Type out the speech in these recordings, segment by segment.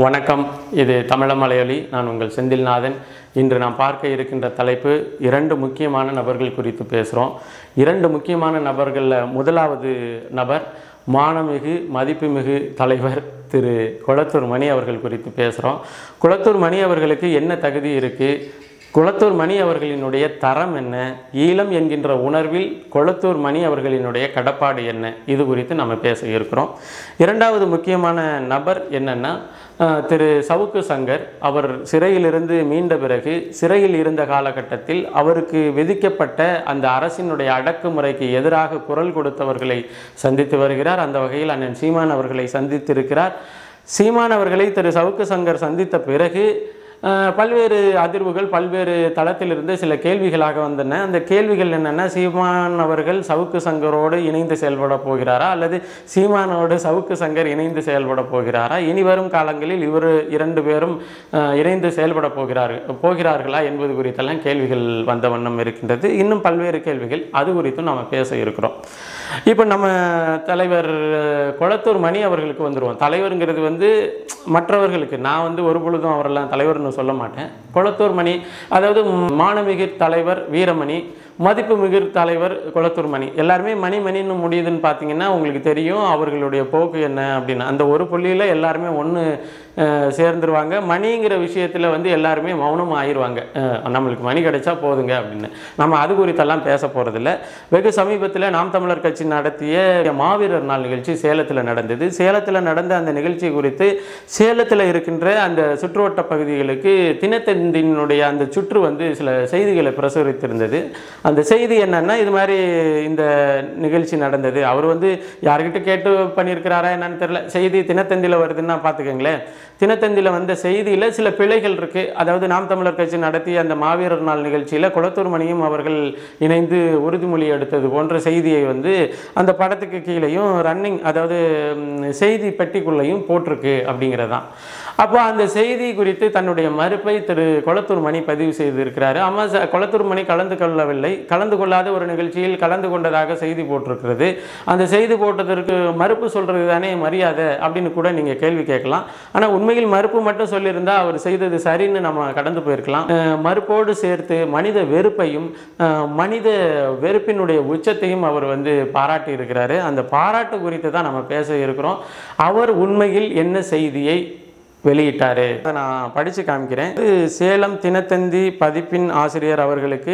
வணக்கம். இது தமிழ மலையொலி. நான் உங்கள் செந்தில்நாதன். இன்று நாம் பார்க்க இருக்கின்ற தலைப்பு 2 முக்கியமான நபர்கள் குறித்து பேசுகிறோம். 2 முக்கியமான நபர்களில் முதலாவது நபர் மானமிகு மதிப்புமிகு தலைவர் திரு கொளத்தூர்மணி அவர்கள் குறித்து பேசுகிறோம். கொளத்தூர்மணி அவர்களுக்கு என்ன தகுதி இருக்குது, கொளத்தூர்மணி அவர்களினுடைய தரம் என்ன, ஈழம் என்கின்ற உணர்வில் கொளத்தூர்மணி அவர்களினுடைய கடப்பாடு என்ன, இது குறித்து நம்ம பேச இருக்கிறோம். இரண்டாவது முக்கியமான நபர் என்னன்னா திரு சவுக்கு சங்கர். அவர் சிறையிலிருந்து மீண்ட பிறகு சிறையில் இருந்த காலகட்டத்தில் அவருக்கு விதிக்கப்பட்ட அந்த அரசினுடைய அடக்குமுறைக்கு எதிராக குரல் கொடுத்தவர்களை சந்தித்து வருகிறார். அந்த வகையில் அண்ணன் சீமான் அவர்களை சந்தித்திருக்கிறார். சீமான் அவர்களை திரு சவுக்கு சங்கர் சந்தித்த பிறகு பல்வேறு அதிர்வுகள் பல்வேறு தளத்திலிருந்து சில கேள்விகளாக வந்தன. அந்த கேள்விகள் என்னென்னா, சீமான் அவர்கள் சவுக்கு சங்கரோடு இணைந்து செயல்பட போகிறாரா அல்லது சீமானோடு சவுக்கு சங்கர் இணைந்து செயல்பட போகிறாரா, இனி வரும் காலங்களில் இவர் 2 பேரும் இணைந்து செயல்பட போகிறார்களா என்பது குறித்தெல்லாம் கேள்விகள் வந்த வண்ணம் இருக்கின்றது. இன்னும் பல்வேறு கேள்விகள், அது குறித்தும் நம்ம பேச இருக்கிறோம். இப்போ நம்ம தலைவர் கொளத்தூர்மணி அவர்களுக்கு வந்துடுவோம். தலைவருங்கிறது மற்றவர்களுக்கு, நான் ஒரு பொழுதும் அவரெல்லாம் தலைவர்னு சொல்ல மாட்டேன். கொளத்தூர்மணி, அதாவது மானமிகு தலைவர் வீரமணி, மதிப்புமிகு தலைவர் கொளத்தூர்மணி. எல்லாருமே மணின்னு முடியுதுன்னு பார்த்தீங்கன்னா உங்களுக்கு தெரியும் அவர்களுடைய போக்கு என்ன அப்படின்னு. அந்த ஒரு புள்ளியில் எல்லாருமே ஒன்று சேர்ந்துருவாங்க. மணிங்கிற விஷயத்தில் எல்லாருமே மௌனம் ஆயிடுவாங்க. நம்மளுக்கு மணி கிடைச்சா போதுங்க அப்படின்னு. நம்ம அது குறித்தெல்லாம் பேச போகிறதில்ல. வெகு சமீபத்தில் நாம் தமிழர் கட்சி நடத்திய மாவீரர் நாள் நிகழ்ச்சி சேலத்தில் நடந்தது. சேலத்தில் நடந்த அந்த நிகழ்ச்சி குறித்து சேலத்தில் இருக்கின்ற அந்த சுற்றுவட்ட பகுதிகளுக்கு தினத்தந்தியினுடைய அந்த சுற்று சில செய்திகளை பிரசுரித்திருந்தது. அந்த செய்தி என்னன்னா, இது மாதிரி இந்த நிகழ்ச்சி நடந்தது. அவர் யார்கிட்ட கேட்டு பண்ணியிருக்கிறாரா என்னன்னு தெரியல. செய்தி தினத்தந்தியில் வருதுன்னா பார்த்துக்கங்களேன். தினத்தந்தியில் வந்த செய்தியில் சில பிழைகள் இருக்குது. அதாவது நாம் தமிழர் கட்சி நடத்திய அந்த மாவீரர் நாள் நிகழ்ச்சியில் கொளத்தூர்மணியும் அவர்கள் இணைந்து உறுதிமொழி எடுத்தது போன்ற செய்தியை அந்த படத்துக்கு கீழேயும் ரன்னிங், அதாவது செய்தி பெட்டிக்குள்ளேயும் போட்டிருக்கு அப்படிங்கிறதான். அப்போ அந்த செய்தி குறித்து தன்னுடைய மறுப்பை திரு கொளத்தூர்மணி பதிவு செய்திருக்கிறாரு. ஆமாம், கொளத்தூர்மணி கலந்து கொள்ளவில்லை, கலந்து கொள்ளாத ஒரு நிகழ்ச்சியில் கலந்து கொண்டதாக செய்தி போட்டிருக்கிறது. அந்த செய்தி போட்டதற்கு மறுப்பு சொல்கிறது தானே மரியாதை அப்படின்னு கூட நீங்கள் கேள்வி கேட்கலாம். ஆனால் உண்மையில் மறுப்பு மட்டும் சொல்லியிருந்தா அவர் செய்தது சரின்னு நம்ம கடந்து போயிருக்கலாம். மறுப்போடு சேர்த்து மனித வெறுப்பையும் மனித வெறுப்பினுடைய உச்சத்தையும் அவர் பாராட்டி இருக்கிறாரு. அந்த பாராட்டு குறித்து தான் நம்ம பேச இருக்கிறோம். அவர் உண்மையில் என்ன செய்தியை வெளியிட்டாரு நான் படித்து காமிக்கிறேன். சேலம் தினத்தந்தி பதிப்பின் ஆசிரியர் அவர்களுக்கு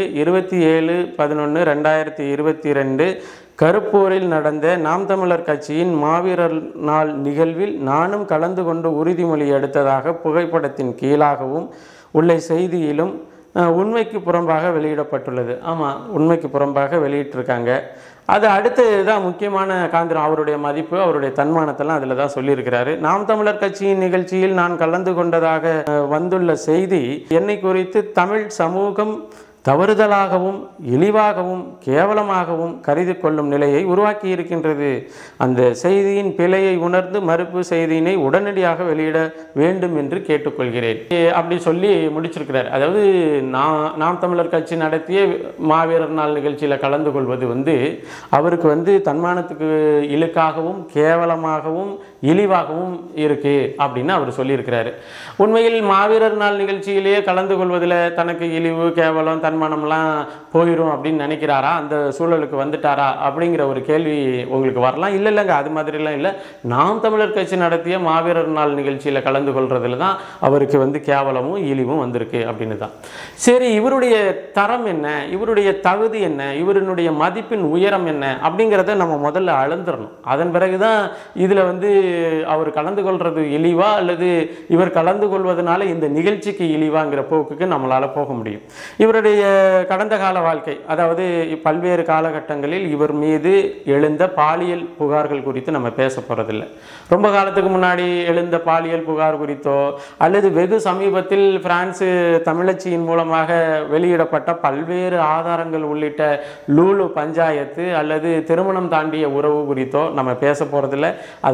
27/11/2022 கருப்பூரில் நடந்த நாம் தமிழர் கட்சியின் மாவீரர் நாள் நிகழ்வில் நானும் கலந்து கொண்டு உறுதிமொழி எடுத்ததாக புகைப்படத்தின் கீழாகவும் உள்ள செய்தியிலும் உண்மைக்கு புறம்பாக வெளியிடப்பட்டுள்ளது. ஆமாம், உண்மைக்கு புறம்பாக வெளியிட்டிருக்காங்க. அது அடுத்து தான் முக்கியமான காந்திரம். அவருடைய மதிப்பு, அவருடைய தன்மானத்தெல்லாம் அதில் தான் சொல்லியிருக்கிறாரு. நாம் தமிழர் கட்சியின் நிகழ்ச்சியில் நான் கலந்து கொண்டதாக வந்துள்ள செய்தி என்னை குறித்து தமிழ் சமூகம் தவறுதலாகவும் இழிவாகவும் கேவலமாகவும் கருதி கொள்ளும் நிலையை உருவாக்கி இருக்கின்றது. அந்த செய்தியின் பிழையை உணர்ந்து மறுப்பு செய்தியினை உடனடியாக வெளியிட வேண்டும் என்று கேட்டுக்கொள்கிறேன் அப்படி சொல்லி முடிச்சிருக்கிறார். அதாவது நாம் தமிழர் கட்சி நடத்திய மாவீரர் நாள் நிகழ்ச்சியில் கலந்து கொள்வது அவருக்கு தன்மானத்துக்கு இழுக்காகவும் கேவலமாகவும் இழிவாகவும் இருக்கு அப்படின்னு அவர் சொல்லியிருக்கிறாரு. உண்மையில் மாவீரர் நாள் நிகழ்ச்சியிலேயே கலந்து கொள்வதில் தனக்கு இழிவு கேவலம் தன்மானம்லாம் போயிடும் அப்படின்னு நினைக்கிறாரா, அந்த சூழலுக்கு வந்துட்டாரா அப்படிங்கிற ஒரு கேள்வி உங்களுக்கு வரலாம். இல்லைங்க, அது மாதிரிலாம் இல்லை. நாம் தமிழர் கட்சி நடத்திய மாவீரர் நாள் நிகழ்ச்சியில் கலந்து கொள்றதுல தான் அவருக்கு கேவலமும் இழிவும் வந்திருக்கு அப்படின்னு தான். சரி, இவருடைய தரம் என்ன, இவருடைய தகுதி என்ன, இவருடைய மதிப்பின் உயரம் என்ன அப்படிங்கிறத நம்ம முதல்ல அளந்துடணும். அதன் பிறகுதான் இதில் அவர் கலந்து கொள்வது இழிவா அல்லது இவர் கலந்து கொள்வதனால இந்த நிகழ்ச்சிக்கு இழிவாங்கிற போக்குக்கு நம்மளால் போக முடியும். இவருடைய கடந்த கால வாழ்க்கை, அதாவது பல்வேறு காலகட்டங்களில் இவர் மீது எழுந்த பாலியல் புகார்கள் குறித்து நம்ம பேச போகிறதில்லை. ரொம்ப காலத்துக்கு முன்னாடி எழுந்த பாலியல் புகார் குறித்தோ அல்லது வெகு சமீபத்தில் பிரான்சு தமிழச்சியின் மூலமாக வெளியிடப்பட்ட பல்வேறு ஆதாரங்கள் உள்ளிட்ட லூலு பஞ்சாயத்து அல்லது திருமணம் தாண்டிய உறவு குறித்தோ நம்ம பேச போகிறதில்லை. அது பேச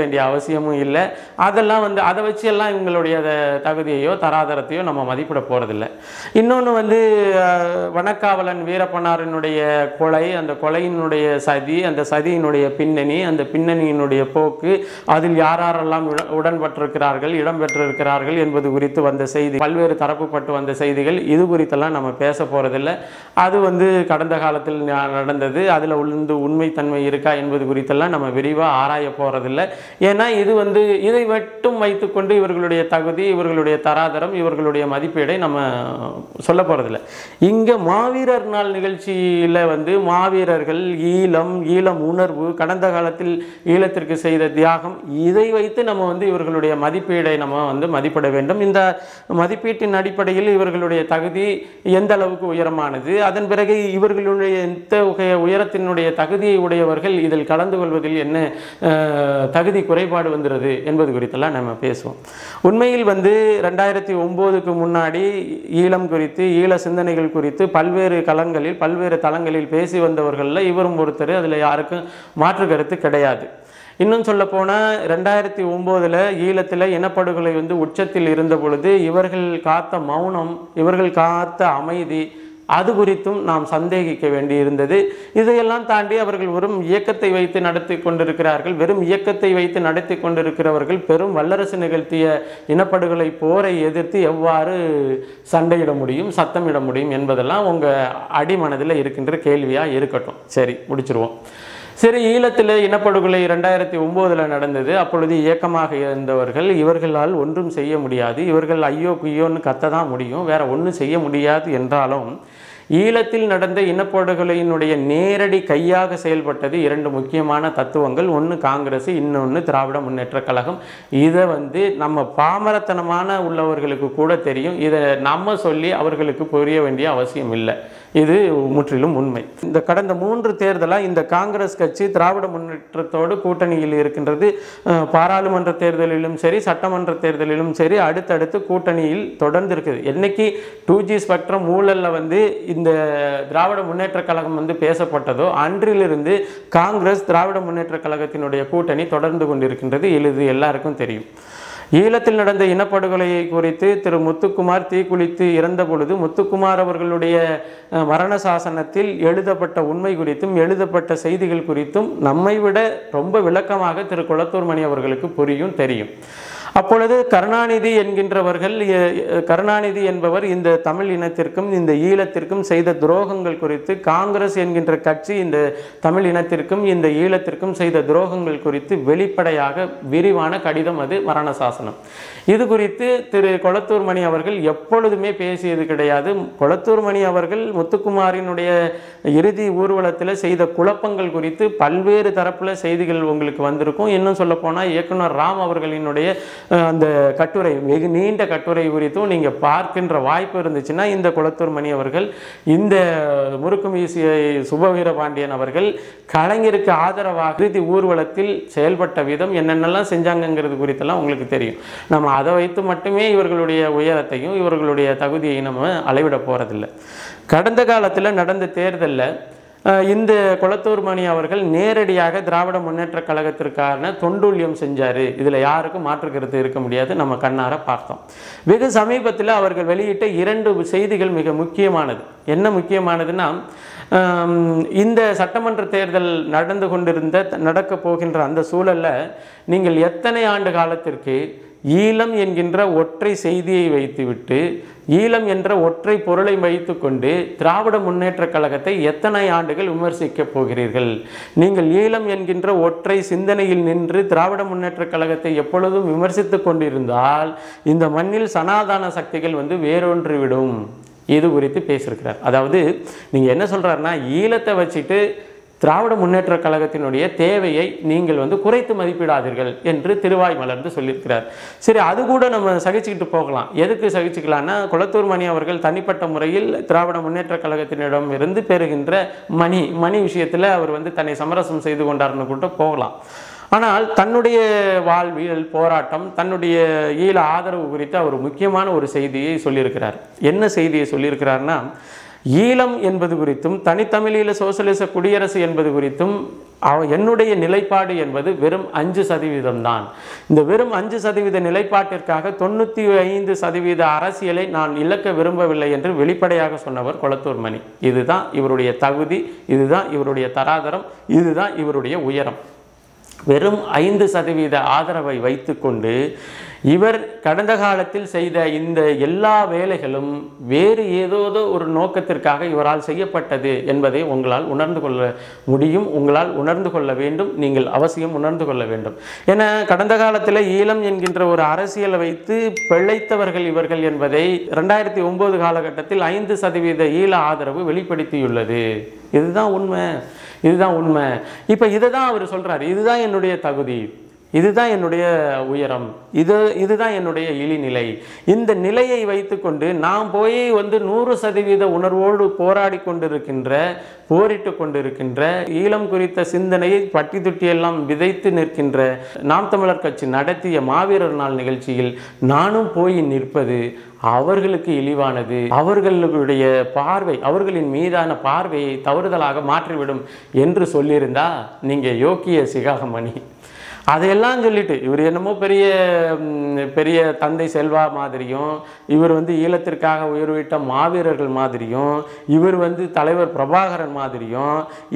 வேண்டிய அவசியமும் இல்லை. அதெல்லாம் வந்து அதை வச்சு எல்லாம் இவங்களுடைய தகுதியையோ தராதரத்தையோ நம்ம மதிப்பிட போகிறதில்ல. இன்னொன்று வந்து வனக்காவலன் வீரப்பனாரினுடைய கொலை, அந்த கொலையினுடைய சதி, அந்த சதியினுடைய பின்னணி, அந்த பின்னணியினுடைய போக்கு, அதில் யாரெல்லாம் உடன்பட்டிருக்கிறார்கள், இடம்பெற்றிருக்கிறார்கள் என்பது குறித்து வந்த செய்தி, பல்வேறு தரப்புப்பட்டு வந்த செய்திகள், இது குறித்தெல்லாம் நம்ம பேச போகிறதில்லை. அது வந்து கடந்த காலத்தில் நடந்தது, அதில் உள்ள உண்மைத்தன்மை இருக்கா என்பது குறித்தெல்லாம் நம்ம விரிவாக ஆராய போகிறதில்லை. ஏன்னா இது வந்து இதை மட்டும் வைத்துக்கொண்டு இவர்களுடைய தகுதி, இவர்களுடைய தராதரம், இவர்களுடைய மதிப்பீடை நம்ம சொல்ல போகிறதில்லை. இங்கே மாவீரர் நாள் நிகழ்ச்சியில் வந்து மாவீரர்கள், ஈழம் உணர்வு, கடந்த காலத்தில் ஈழத்திற்கு செய்த தியாகம், இதை வைத்து நம்ம வந்து இவர்களுடைய மதிப்பீடை நம்ம வந்து மதிப்பிட வேண்டும். இந்த மதிப்பீட்டின் அடிப்படையில் இவர்களுடைய தகுதி எந்த அளவுக்கு உயரமானது, அதன் பிறகு இவர்களுடைய இத்தகைய உயரத்தினுடைய தகுதியை உடையவர்கள் இதில் கலந்து கொள்வதில் என்ன தகுதி குறைபாடு வந்துடுது என்பது குறித்தெல்லாம் நம்ம பேசுவோம். உண்மையில் வந்து 2009க்கு முன்னாடி ஈழம் குறித்து, ஈழ சிந்தனைகள் குறித்து பல்வேறு களங்களில், பல்வேறு தளங்களில் பேசி வந்தவர்களில் இவரும் ஒருத்தர். அதில் யாருக்கும் மாற்று கருத்து கிடையாது. இன்னும் சொல்ல போனால் 2009 ஈழத்தில் இனப்படுகொலை வந்து உச்சத்தில் இருந்த பொழுது இவர்கள் காத்த மௌனம், இவர்கள் காத்த அமைதி, அது குறித்தும் நாம் சந்தேகிக்க வேண்டி இருந்தது. இதையெல்லாம் தாண்டி அவர்கள் வெறும் இயக்கத்தை வைத்து நடத்தி கொண்டிருக்கிறார்கள். வெறும் இயக்கத்தை வைத்து நடத்தி கொண்டிருக்கிறவர்கள் பெரும் வல்லரசு நிகழ்த்திய இனப்படுகொலை போரை எதிர்த்து எவ்வாறு சண்டையிட முடியும், சத்தமிட முடியும் என்பதெல்லாம் உங்கள் அடிமனதில் இருக்கின்ற கேள்வியாக இருக்கட்டும். சரி, முடிச்சிருவோம். சரி, ஈழத்தில் இனப்படுகொலை 2009 நடந்தது. அப்பொழுது இயக்கமாக இருந்தவர்கள் இவர்களால் ஒன்றும் செய்ய முடியாது, இவர்கள் ஐயோ குய்யோன்னு கத்த தான் முடியும், வேற ஒன்றும் செய்ய முடியாது என்றாலும் ஈழத்தில் நடந்த இனப்படுகொலையினுடைய நேரடி கையாக செயல்பட்டது இரண்டு முக்கியமான தத்துவங்கள். ஒன்று காங்கிரஸ், இன்னொன்று திராவிட முன்னேற்ற கழகம். இதை வந்து நம்ம பாமரத்தனமான உள்ளவர்களுக்கு கூட தெரியும். இதை நம்ம சொல்லி அவர்களுக்கு புரிய வேண்டிய அவசியம் இல்லை. இது முற்றிலும் உண்மை. இந்த கடந்த 3 தேர்தலாக இந்த காங்கிரஸ் கட்சி திராவிட முன்னேற்றத்தோடு கூட்டணியில் இருக்கின்றது. பாராளுமன்ற தேர்தலிலும் சரி, சட்டமன்ற தேர்தலிலும் சரி, அடுத்தடுத்து கூட்டணியில் தொடர்ந்து இருக்குது. என்னைக்கு 2G ஸ்பெக்ட்ரம் ஊழலில் வந்து இந்த திராவிட முன்னேற்ற கழகம் வந்து பேசப்பட்டதோ அன்றிலிருந்து காங்கிரஸ் திராவிட முன்னேற்ற கழகத்தினுடைய கூட்டணி தொடர்ந்து கொண்டிருக்கின்றது. இது எல்லாருக்கும் தெரியும். ஈழத்தில் நடந்த இனப்படுகொலையை குறித்து திரு முத்துக்குமார் தீக்குளித்து இறந்த பொழுது முத்துக்குமார் அவர்களுடைய மரண சாசனத்தில் எழுதப்பட்ட உண்மை குறித்தும் எழுதப்பட்ட செய்திகள் குறித்தும் நம்மை விட ரொம்ப விளக்கமாக திரு கொளத்தூர்மணி அவர்களுக்கு புரியும், தெரியும். அப்பொழுது கருணாநிதி என்பவர் இந்த தமிழ் இனத்திற்கும் இந்த ஈழத்திற்கும் செய்த துரோகங்கள் குறித்து, காங்கிரஸ் என்கின்ற கட்சி இந்த தமிழ் இனத்திற்கும் இந்த ஈழத்திற்கும் செய்த துரோகங்கள் குறித்து வெளிப்படையாக விரிவான கடிதம், அது மரண சாசனம். இது குறித்து திரு கொளத்தூர்மணி அவர்கள் எப்பொழுதுமே பேசியது கிடையாது. கொளத்தூர்மணி அவர்கள் முத்துக்குமாரினுடைய இறுதி ஊர்வலத்தில் செய்த குழப்பங்கள் குறித்து பல்வேறு தரப்புல செய்திகள் உங்களுக்கு வந்திருக்கும். இன்னும் சொல்ல போனால் இயக்குனர் ராம் அவர்களினுடைய அந்த கட்டுரை, வெகு நீண்ட கட்டுரை குறித்தும் நீங்கள் பார்க்கின்ற வாய்ப்பு இருந்துச்சுன்னா இந்த கொளத்தூர்மணி அவர்கள், இந்த முறுக்கும் வீசிய சுபவீரபாண்டியன் அவர்கள் கலைஞருக்கு ஆதரவாக இறுதி ஊர்வலத்தில் செயல்பட்ட விதம், என்னென்னலாம் செஞ்சாங்கிறது குறித்தெல்லாம் உங்களுக்கு தெரியும். நம்ம அதை வைத்து மட்டுமே இவர்களுடைய உயரத்தையும் இவர்களுடைய தகுதியை நம்ம அளவிட போகிறதில்லை. கடந்த காலத்தில் நடந்த தேர்தலில் இந்த கொளத்தூர்மணி அவர்கள் நேரடியாக திராவிட முன்னேற்ற கழகத்திற்கான தொண்டுல்யம் செஞ்சார். இதில் யாருக்கும் மாற்று கருத்து இருக்க முடியாது. நம்ம கண்ணார பார்த்தோம். வெகு சமீபத்தில் அவர்கள் வெளியிட்ட 2 செய்திகள் மிக முக்கியமானது. என்ன முக்கியமானதுன்னா, இந்த சட்டமன்ற தேர்தல் நடக்க போகின்ற அந்த சூழலில் நீங்கள் எத்தனை ஆண்டு காலத்திற்கு ஈழம் என்கின்ற ஒற்றை செய்தியை வைத்துவிட்டு, ஈழம் என்ற ஒற்றை பொருளை வைத்துக்கொண்டு திராவிட முன்னேற்ற கழகத்தை எத்தனை ஆண்டுகள் விமர்சிக்கப் போகிறீர்கள்? நீங்கள் ஈழம் என்கின்ற ஒற்றை சிந்தனையில் நின்று திராவிட முன்னேற்ற கழகத்தை எப்பொழுதும் விமர்சித்து கொண்டிருந்தால் இந்த மண்ணில் சனாதன சக்திகள் வந்து வேரொன்று விடும். இது குறித்து பேசியிருக்கிறார். அதாவது நீங்கள் என்ன சொல்கிறாருன்னா, ஈழத்தை வச்சுட்டு திராவிட முன்னேற்ற கழகத்தினுடைய தேவையை நீங்கள் வந்து குறைத்து மதிப்பிடாதீர்கள் என்று திருவாய் மலர்ந்து சொல்லியிருக்கிறார். சரி, அது கூட நம்ம சகிச்சுக்கிட்டு போகலாம். எதுக்கு சகிச்சுக்கலான்னா, கொளத்தூர்மணி அவர்கள் தனிப்பட்ட முறையில் திராவிட முன்னேற்ற கழகத்தினிடம் இருந்து பெறுகின்ற மணி விஷயத்தில் அவர் வந்து தன்னை சமரசம் செய்து கொண்டார்னு கூட போகலாம். ஆனால் தன்னுடைய வாழ்வியல் போராட்டம், தன்னுடைய ஈழ ஆதரவு குறித்து அவர் முக்கியமான ஒரு செய்தியை சொல்லியிருக்கிறார். என்ன செய்தியை சொல்லியிருக்கிறார்னா, ஈழம் என்பது குறித்தும் தனித்தமிழீழ சோசலிச குடியரசு என்பது குறித்தும் என்னுடைய நிலைப்பாடு என்பது வெறும் 5% தான். இந்த வெறும் 5% நிலைப்பாட்டிற்காக 95% அரசியலை நான் இழக்க விரும்பவில்லை என்று வெளிப்படையாக சொன்னவர் கொளத்தூர்மணி. இதுதான் இவருடைய தகுதி, இதுதான் இவருடைய தராதரம், இதுதான் இவருடைய உயரம். வெறும் 5% ஆதரவை வைத்துக்கொண்டு இவர் கடந்த காலத்தில் செய்த இந்த எல்லா வேலைகளும் வேறு ஏதோ ஒரு நோக்கத்திற்காக இவரால் செய்யப்பட்டது என்பதை உங்களால் உணர்ந்து கொள்ள முடியும், உங்களால் உணர்ந்து கொள்ள வேண்டும், நீங்கள் அவசியம் உணர்ந்து கொள்ள வேண்டும். ஏன்னா கடந்த காலத்தில் ஈழம் என்கின்ற ஒரு அரசியலை வைத்து பிழைத்தவர்கள் இவர்கள் என்பதை 2009 காலகட்டத்தில் 5% ஈழ ஆதரவு வெளிப்படுத்தியுள்ளது. இதுதான் உண்மை, இதுதான் உண்மை. இப்போ இதை தான் அவர் சொல்கிறார், இதுதான் என்னுடைய தகுதி, இதுதான் என்னுடைய உயரம், இதுதான் என்னுடைய இழிநிலை. இந்த நிலையை வைத்துக்கொண்டு நாம் போய் 100% உணர்வோடு போரிட்டு கொண்டிருக்கின்ற ஈழம் குறித்த சிந்தனையை பட்டி தொட்டியெல்லாம் விதைத்து நிற்கின்ற நாம் தமிழர் கட்சி நடத்திய மாவீரர் நாள் நிகழ்ச்சியில் நானும் போய் நிற்பது அவர்களுக்கு இழிவானது, அவர்களுடைய பார்வை, அவர்களின் மீதான பார்வையை தவறுதலாக மாற்றிவிடும் என்று சொல்லியிருந்தா நீங்கள் யோக்கிய சிகாமணி. அதையெல்லாம் சொல்லிட்டு இவர் என்னமோ பெரிய தந்தை செல்வா மாதிரியும், இவர் ஈழத்திற்காக உயர்விட்ட மாவீரர்கள் மாதிரியும், இவர் தலைவர் பிரபாகரன் மாதிரியும்,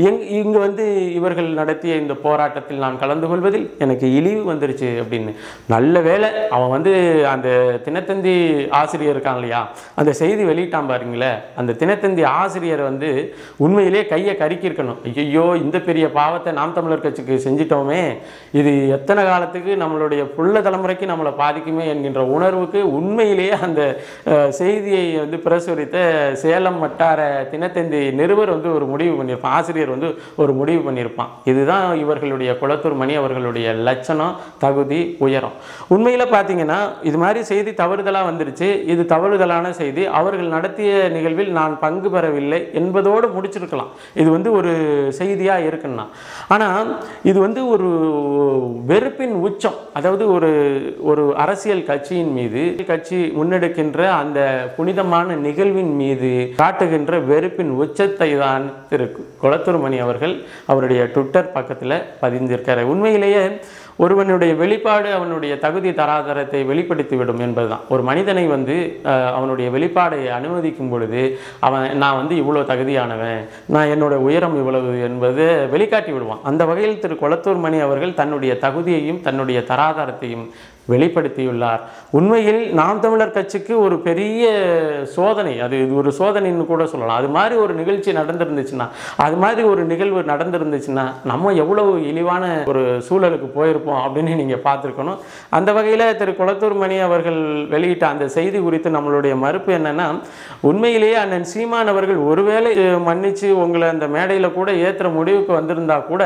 இங்கு இவர்கள் நடத்திய இந்த போராட்டத்தில் நான் கலந்து கொள்வதில் எனக்கு இழிவு வந்துருச்சு அப்படின்னு. நல்ல வேலை அவன் அந்த தினத்தந்தி ஆசிரியர் இருக்கான் இல்லையா, அந்த செய்தி வெளியிட்டான் பாருங்களே, அந்த தினத்தந்தி ஆசிரியர் உண்மையிலே கையை கருக்கியிருக்கணும். ஐயோ இந்த பெரிய பாவத்தை நாம் தமிழர் கட்சிக்கு செஞ்சிட்டோமே, இது எத்தனை காலத்துக்கு நம்மளுடைய புள்ள தலைமுறைக்கு நம்மளை பாதிக்குமே என்கின்ற உணர்வுக்கு உண்மையிலேயே அந்த செய்தியை பிரசுரித்த சேலம் வட்டார தினத்தந்தி நிருபர் ஒரு முடிவு பண்ணியிருப்பான், ஆசிரியர் ஒரு முடிவு பண்ணியிருப்பான். இதுதான் இவர்களுடைய கொளத்தூர்மணி அவர்களுடைய லட்சணம், தகுதி, உயரம். உண்மையில் பார்த்தீங்கன்னா இது மாதிரி செய்தி தவறுதலாக வந்துருச்சு, இது தவறுதலான செய்தி, அவர்கள் நடத்திய நிகழ்வில் நான் பங்கு பெறவில்லை என்பதோடு முடிச்சிருக்கலாம். இது ஒரு செய்தியாக இருக்குன்னா. ஆனால் இது ஒரு வெறுப்பின் உச்சம். அதாவது ஒரு அரசியல் கட்சியின் மீது, கட்சி முன்னெடுக்கின்ற அந்த புனிதமான நிகழ்வின் மீது காட்டுகின்ற வெறுப்பின் உச்சத்தை தான் திரு கொளத்தூர்மணி அவர்கள் அவருடைய ட்விட்டர் பக்கத்தில் பதிந்திருக்கிறார். உண்மையிலேயே ஒருவனுடைய வெளிப்பாடு அவனுடைய தகுதி தராதரத்தை வெளிப்படுத்திவிடும் என்பதுதான். ஒரு மனிதனை அவனுடைய வெளிப்பாடை அனுமதிக்கும் பொழுது நான் இவ்வளோ தகுதியானவன், நான் என்னோட உயரம் இவ்வளவு என்பது வெளிக்காட்டி விடுவான். அந்த வகையில் திரு கொளத்தூர்மணி அவர்கள் தன்னுடைய தகுதியையும் தன்னுடைய தராதரத்தையும் வெளிப்படுத்தியுள்ளார். உண்மையில் நாம் தமிழர் கட்சிக்கு ஒரு பெரிய சோதனை, அது இது ஒரு சோதனைன்னு கூட சொல்லலாம். அது மாதிரி ஒரு நிகழ்ச்சி நடந்திருந்துச்சுன்னா, அது மாதிரி ஒரு நிகழ்வு நடந்திருந்துச்சுன்னா நம்ம எவ்வளவு இழிவான ஒரு சூழலுக்கு போயிருப்போம் அப்படின்னு நீங்கள் பார்த்துருக்கணும். அந்த வகையில் திரு கொளத்தூர்மணி அவர்கள் வெளியிட்ட அந்த செய்தி குறித்து நம்மளுடைய மறுப்பு என்னன்னா, உண்மையிலேயே அண்ணன் சீமான் அவர்கள் ஒருவேளை மன்னிச்சு உங்களை அந்த மேடையில் கூட ஏற்றுற முடிவுக்கு வந்திருந்தா கூட,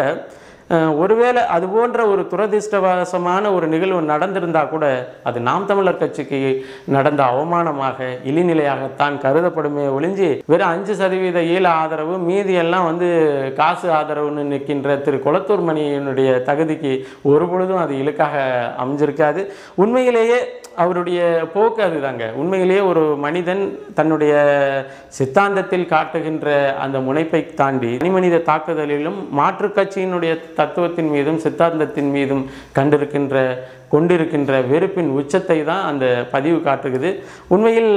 ஒருவேளை அது போன்ற ஒரு துரதிர்ஷ்டவசமான ஒரு நிகழ்வு நடந்திருந்தால் கூட அது நாம் தமிழர் கட்சிக்கு நடந்த அவமானமாக, இழிநிலையாகத்தான் கருதப்படுமே ஒழிஞ்சு வெறும் 5% ஈழ ஆதரவு, மீதி எல்லாம் காசு ஆதரவுன்னு நிற்கின்ற திரு கொளத்தூர்மணியினுடைய தகுதிக்கு ஒரு பொழுதும் அது இழுக்காக அமைஞ்சிருக்காது. உண்மையிலேயே அவருடைய போக்கு அதுதாங்க. உண்மையிலேயே ஒரு மனிதன் தன்னுடைய சித்தாந்தத்தில் காட்டுகின்ற அந்த முனைப்பை தாண்டி தனிமனித தாக்குதலிலும் மாற்றுக் கட்சியினுடைய தத்துவத்தின் மீதும் சித்தாந்தத்தின் மீதும் கொண்டிருக்கின்ற வெறுப்பின் உச்சத்தை தான் அந்த பதிவு காட்டுகிறது. உண்மையில்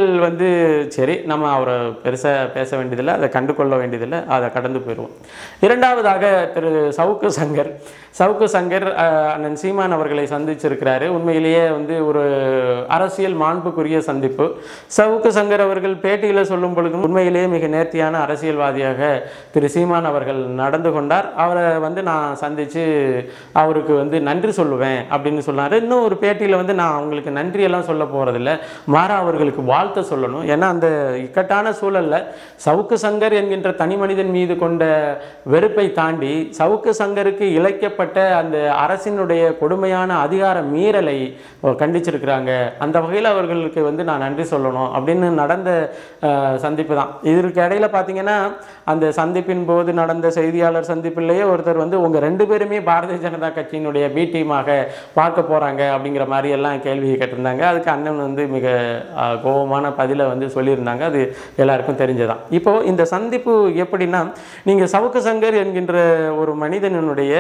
சரி, நம்ம அவரை பெருசாக பேச வேண்டியதில்லை, அதை கண்டு கொள்ள வேண்டியதில்லை, அதை கடந்து போயிடுவோம். இரண்டாவதாக திரு சவுக்கு சங்கர் அண்ணன் சீமான் அவர்களை சந்திச்சிருக்கிறாரு. உண்மையிலேயே ஒரு அரசியல் மாண்புக்குரிய சந்திப்பு. சவுக்கு சங்கர் அவர்கள் பேட்டியில் சொல்லும் பொழுதும் உண்மையிலேயே மிக நேர்த்தியான அரசியல்வாதியாக திரு சீமான் அவர்கள் நடந்து கொண்டார். அவரை நான் சந்தித்து அவருக்கு நன்றி சொல்லுவேன் அப்படின்னு சொன்னார். இன்னும் ஒரு பேட்டியில் நான் அவங்களுக்கு நன்றியெல்லாம் சொல்ல போகிறதில்ல, மாறா அவர்களுக்கு வாழ்த்து சொல்லணும். ஏன்னா அந்த இக்கட்டான சூழலில் சவுக்கு சங்கர் என்கின்ற தனி மனிதன் மீது கொண்ட வெறுப்பை தாண்டி சவுக்கு சங்கருக்கு இழைக்கப்பட்ட அந்த அரசினுடைய கொடுமையான அதிகார மீறலை கண்டிச்சிருக்கிறாங்க. அந்த வகையில் அவர்களுக்கு நான் நன்றி சொல்லணும் அப்படின்னு நடந்த சந்திப்பு தான். இதற்கு இடையில பார்த்தீங்கன்னா அந்த சந்திப்பின் போது நடந்த செய்தியாளர் சந்திப்பிலேயே ஒருத்தர் உங்கள் 2 பேருமே பாரதிய ஜனதா கட்சியினுடைய பி டீமாக பார்க்க போகிறாங்க போகிறாங்க அப்படிங்கிற மாதிரி எல்லாம் கேள்வி கேட்டிருந்தாங்க. அதுக்கு அண்ணன் வந்து மிக கோபமான பதிலை வந்து சொல்லியிருந்தாங்க. அது எல்லாருக்கும் தெரிஞ்சதான். இப்போது இந்த சந்திப்பு எப்படின்னா, நீங்கள் சவுக்கு சங்கர் என்கின்ற ஒரு மனிதனுடைய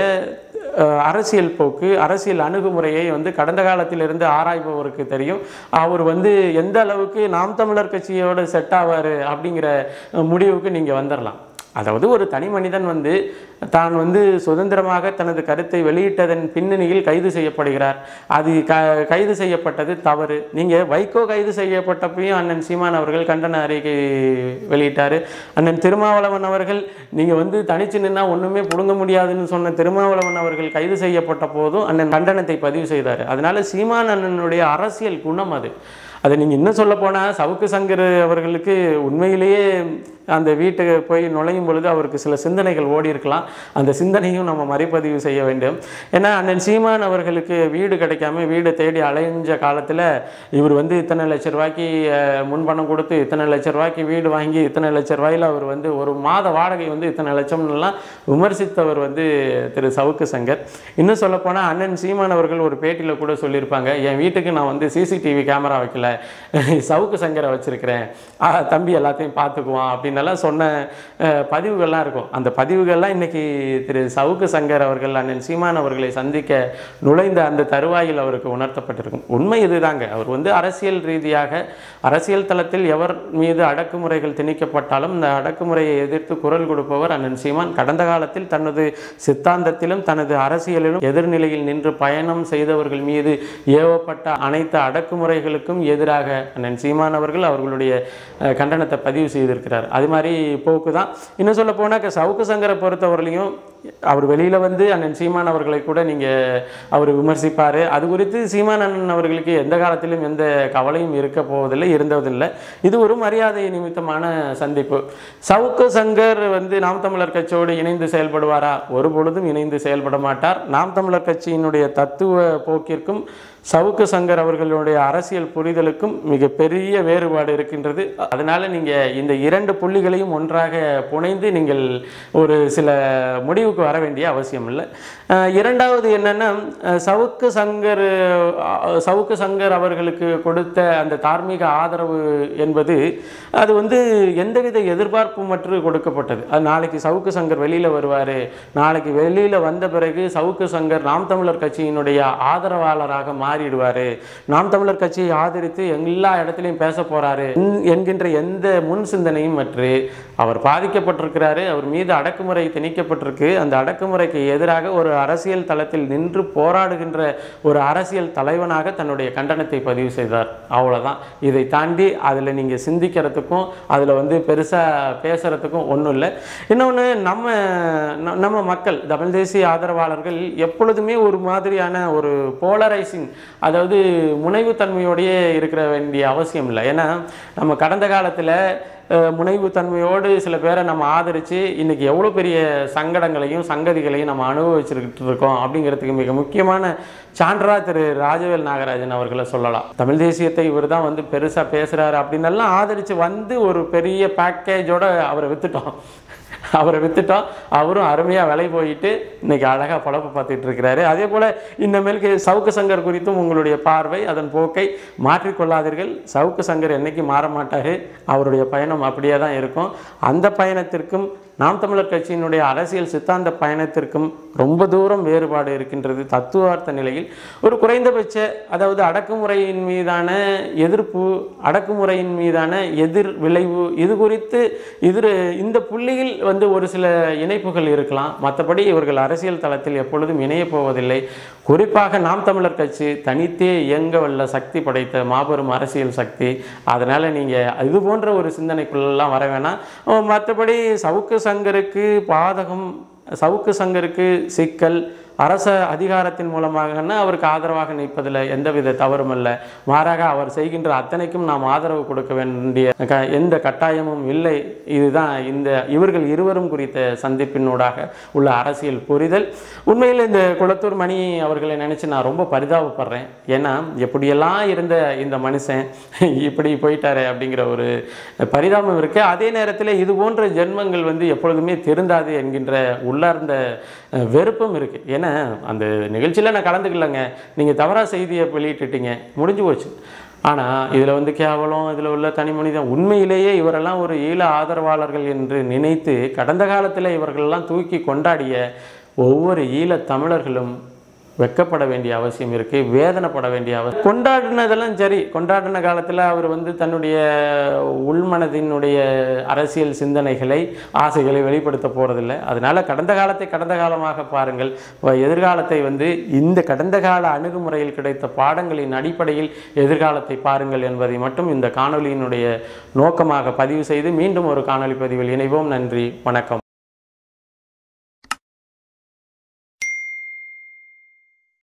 அரசியல் போக்கு, அரசியல் அணுகுமுறையை வந்து கடந்த காலத்திலிருந்து ஆராய்பவருக்கு தெரியும். அவர் வந்து எந்த அளவுக்கு நாம் தமிழர் கட்சியோடு செட் ஆவார் அப்படிங்கிற முடிவுக்கு நீங்கள் வந்துடலாம். அதாவது ஒரு தனி மனிதன் வந்து தான் வந்து சுதந்திரமாக தனது கருத்தை வெளியிட்டதன் பின்னணியில் கைது செய்யப்படுகிறார். அது கைது செய்யப்பட்டது தவறு. நீங்கள் வைகோ கைது செய்யப்பட்டப்பையும் அண்ணன் சீமான் அவர்கள் கண்டன அறிக்கை வெளியிட்டார். அண்ணன் திருமாவளவன் அவர்கள் நீங்கள் வந்து தனிச்சு நின்னா ஒன்றுமே புடுங்க முடியாதுன்னு சொன்ன திருமாவளவன் அவர்கள் கைது செய்யப்பட்ட போதும் அண்ணன் கண்டனத்தை பதிவு செய்தார். அதனால் சீமான் அண்ணனுடைய அரசியல் குணம் அது. அதை நீங்கள் இன்னும் சொல்ல போனால் சவுக்கு சங்கர் அவர்களுக்கு உண்மையிலேயே அந்த வீட்டுக்கு போய் நுழையும் பொழுது அவருக்கு சில சிந்தனைகள் ஓடி இருக்கலாம். அந்த சிந்தனையும் நம்ம மறுபதிவு செய்ய வேண்டும். ஏன்னா அண்ணன் சீமான் அவர்களுக்கு வீடு கிடைக்காம வீடு தேடி அலைஞ்ச காலத்தில் இவர் வந்து இத்தனை லட்ச ரூபாய்க்கு முன்பணம் கொடுத்து இத்தனை லட்ச ரூபாய்க்கு வீடு வாங்கி இத்தனை லட்ச ரூபாயில் அவர் வந்து ஒரு மாத வாடகை வந்து இத்தனை லட்சம்லாம் விமர்சித்தவர் வந்து திரு சவுக்கு சங்கர். இன்னும் சொல்லப்போனால் அண்ணன் சீமான் அவர்கள் ஒரு பேட்டியில் கூட சொல்லியிருப்பாங்க, என் வீட்டுக்கு நான் வந்து சிசிடிவி கேமரா வைக்கல, சவுக்கு சங்கரை வச்சிருக்கிறேன், தம்பி எல்லாத்தையும் பார்த்துக்குவான் அப்படின்னெல்லாம் சொன்ன பதிவுகள்லாம் இருக்கும். அந்த பதிவுகள்லாம் இன்னைக்கு திரு சவுக்கு சங்கர் அவர்கள் அண்ணன் சீமான் அவர்களை சந்திக்க நுழைந்த அந்த தருவாயில் அவருக்கு உணர்த்தப்பட்டிருக்கும். உண்மை இதுதாங்க. அவர் வந்து அரசியல் ரீதியாக அரசியல் தளத்தில் எவர் மீது அடக்குமுறைகள் திணிக்கப்பட்டாலும் இந்த அடக்குமுறையை எதிர்த்து குரல் கொடுப்பவர் அண்ணன் சீமான். கடந்த காலத்தில் தனது சித்தாந்தத்திலும் தனது அரசியலிலும் எதிர்நிலையில் நின்று பயணம் செய்தவர்கள் மீது ஏவப்பட்ட அனைத்து அடக்குமுறைகளுக்கும் எதிராக அண்ணன் சீமான் அவர்கள் அவர்களுடைய கண்டனத்தை பதிவு செய்திருக்கிறார். அது மாதிரி போக்கு தான். இன்னும் சொல்ல போனால் சவுக்கு சங்கரை பொறுத்தவரையிலையும் அவர் வெளியில் வந்து அண்ணன் சீமான் அவர்களை கூட நீங்கள் அவர் விமர்சிப்பார். அது குறித்து சீமான் அண்ணன் அவர்களுக்கு எந்த காலத்திலும் எந்த கவலையும் இருக்க போவதில்லை, இருந்ததில்லை. இது ஒரு மரியாதை நிமித்தமான சந்திப்பு. சவுக்கு சங்கர் வந்து நாம் தமிழர் கட்சியோடு இணைந்து செயல்படுவாரா? ஒரு பொழுதும் இணைந்து செயல்பட மாட்டார். நாம் தமிழர் கட்சியினுடைய தத்துவ போக்கிற்கும் சவுக்கு சங்கர் அவர்களுடைய அரசியல் புரிதலுக்கும் மிகப்பெரிய வேறுபாடு இருக்கின்றது. அதனால் நீங்கள் இந்த இரண்டு புள்ளிகளையும் ஒன்றாக புனைந்து நீங்கள் ஒரு சில முடிவுக்கு வர வேண்டிய அவசியம் இல்லை. இரண்டாவது என்னென்னா, சவுக்கு சங்கர் அவர்களுக்கு கொடுத்த அந்த தார்மீக ஆதரவு என்பது அது வந்து எந்தவித எதிர்பார்ப்புமற்று கொடுக்கப்பட்டது. அது நாளைக்கு சவுக்கு சங்கர் வெளியில் வருவார், நாளைக்கு வெளியில் வந்த பிறகு சவுக்கு சங்கர் நாம் தமிழர் கட்சியினுடைய ஆதரவாளராக மாறிடுவார், நாம் தமிழர் கட்சியை ஆதரித்து எல்லா இடத்துலையும் பேச போகிறாரு என்கின்ற எந்த முன் சிந்தனையும் மற்று அவர் பாதிக்கப்பட்டிருக்கிறாரு. அவர் மீது அடக்குமுறை திணிக்கப்பட்டிருக்கு. அந்த அடக்குமுறைக்கு எதிராக ஒரு அரசியல் தளத்தில் நின்று போராடுகின்ற ஒரு அரசியல் தலைவனாக தன்னுடைய கண்டனத்தை பதிவு செய்தார். அவ்வளோதான். இதை தாண்டி அதில் நீங்கள் சிந்திக்கிறதுக்கும் அதில் வந்து பெருசாக பேசுகிறதுக்கும் ஒன்றும் இல்லை. இன்னொன்று, நம்ம மக்கள் தமிழ் தேசிய ஆதரவாளர்கள் எப்பொழுதுமே ஒரு மாதிரியான ஒரு போலரைசிங், அதாவது முனைவுத்தன்மையோடையே இருக்கிற வேண்டிய அவசியம் இல்லை. ஏன்னா நம்ம கடந்த காலத்தில் முனைவுத்தன்மையோடு சில பேரை நம்ம ஆதரித்து இன்றைக்கி எவ்வளோ பெரிய சங்கடங்களையும் சங்கதிகளையும் நம்ம அனுபவிச்சுக்கிட்டு இருக்கோம் அப்படிங்கிறதுக்கு மிக முக்கியமான சான்றா திரு ராஜவேல் நாகராஜன் அவர்களை சொல்லலாம். தமிழ் தேசியத்தை இவர் தான் வந்து பெருசாக பேசுகிறாரு அப்படின்னெல்லாம் ஆதரித்து வந்து ஒரு பெரிய பேக்கேஜோடு அவரை விற்றுட்டோம். அவரும் அருமையாக விலை போயிட்டு இன்றைக்கி அழகாக பழப்பு பார்த்துட்டு இருக்கிறாரு. அதே போல் இனிமேலுக்கு சவுக்கு சங்கர் குறித்தும் உங்களுடைய பார்வை, அதன் போக்கை மாற்றிக்கொள்ளாதீர்கள். சவுக்கு சங்கர் என்றைக்கு மாற மாட்டார். அவருடைய பயணம் அப்படியே தான் இருக்கும். அந்த பயணத்திற்கும் நாம் தமிழர் கட்சியினுடைய அரசியல் சித்தாந்த பயணத்திற்கும் ரொம்ப தூரம் வேறுபாடு இருக்கின்றது. தத்துவார்த்த நிலையில் ஒரு குறைந்தபட்ச, அதாவது அடக்குமுறையின் மீதான எதிர்ப்பு, அடக்குமுறையின் மீதான எதிர் விளைவு, இது குறித்து இந்த புள்ளியில் வந்து ஒரு சில இணைப்புகள் இருக்கலாம். மற்றபடி இவர்கள் அரசியல் தளத்தில் எப்பொழுதும் இணையப் போவதில்லை. குறிப்பாக நாம் தமிழர் கட்சி தனித்தே இயங்க வல்ல சக்தி படைத்த மாபெரும் அரசியல் சக்தி. அதனால் நீங்கள் இது போன்ற ஒரு சிந்தனைக்குள்ளெல்லாம் வர வேணாம். மற்றபடி சவுக்கு சங்கருக்கு பாதகம், சவுக்கு சங்கருக்கு சிக்கல், அரச அதிகாரத்தின் மூலமாக அவருக்கு ஆதரவாக நிற்பதில் எந்தவித தவறும் இல்லை. மாறாக அவர் செய்கின்ற அத்தனைக்கும் நாம் ஆதரவு கொடுக்க வேண்டிய எந்த கட்டாயமும் இல்லை. இதுதான் இவர்கள் இருவரும் குறித்த சந்திப்பினூடாக உள்ள அரசியல் புரிதல். உண்மையில் இந்த குளத்தூர்மணி அவர்களை நினச்சி நான் ரொம்ப பரிதாபப்படுறேன். ஏன்னா எப்படியெல்லாம் இருந்த இந்த மனுஷன் இப்படி போயிட்டாரு அப்படிங்கிற ஒரு பரிதாபம் இருக்குது. அதே நேரத்தில் இது போன்ற ஜென்மங்கள் வந்து எப்பொழுதுமே திருந்தாது என்கின்ற உள்ளார்ந்த வெறுப்பும் இருக்குது. ஏன்னா அந்த நிகழ்ச்சியில் நான் கலந்துக்கலங்க, நீங்கள் தவறாக செய்தியை வெளியிட்டுட்டீங்க, முடிஞ்சு போச்சு. ஆனால் இதில் வந்து கேவலம், இதில் உள்ள தனி மனிதன், உண்மையிலேயே இவரெல்லாம் ஒரு ஈழ ஆதரவாளர்கள் என்று நினைத்து கடந்த காலத்தில் இவர்களெல்லாம் தூக்கி கொண்டாடிய ஒவ்வொரு ஈழத் தமிழர்களும் வெட்கப்பட வேண்டிய அவசியம் இருக்குது, வேதனைப்பட வேண்டிய அவசியம். கொண்டாடினதெல்லாம் சரி, கொண்டாடின காலத்தில் அவர் வந்து தன்னுடைய உள்மனதினுடைய அரசியல் சிந்தனைகளை, ஆசைகளை வெளிப்படுத்த போகிறதில்லை. அதனால் கடந்த காலத்தை கடந்த காலமாக பாருங்கள், எதிர்காலத்தை வந்து இந்த கடந்த கால அணுகுமுறையில் கிடைத்த பாடங்களின் அடிப்படையில் எதிர்காலத்தை பாருங்கள் என்பதை மட்டும் இந்த காணொலியினுடைய நோக்கமாக பதிவு செய்து மீண்டும் ஒரு காணொலி பதிவில் இணைவோம். நன்றி, வணக்கம்.